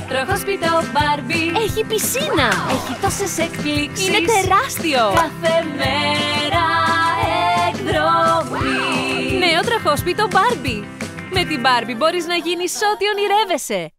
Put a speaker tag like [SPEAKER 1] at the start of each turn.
[SPEAKER 1] Τροχόσπιτο Barbie
[SPEAKER 2] Έχει πισίνα.
[SPEAKER 1] έχει τόσες εκπλήξεις.
[SPEAKER 2] Είναι τεράστιο.
[SPEAKER 1] Κάθε μέρα εκδρομή.
[SPEAKER 2] Νέο τροχόσπιτο Barbie. Με την Barbie μπορείς να γίνεις ό,τι ονειρεύεσαι.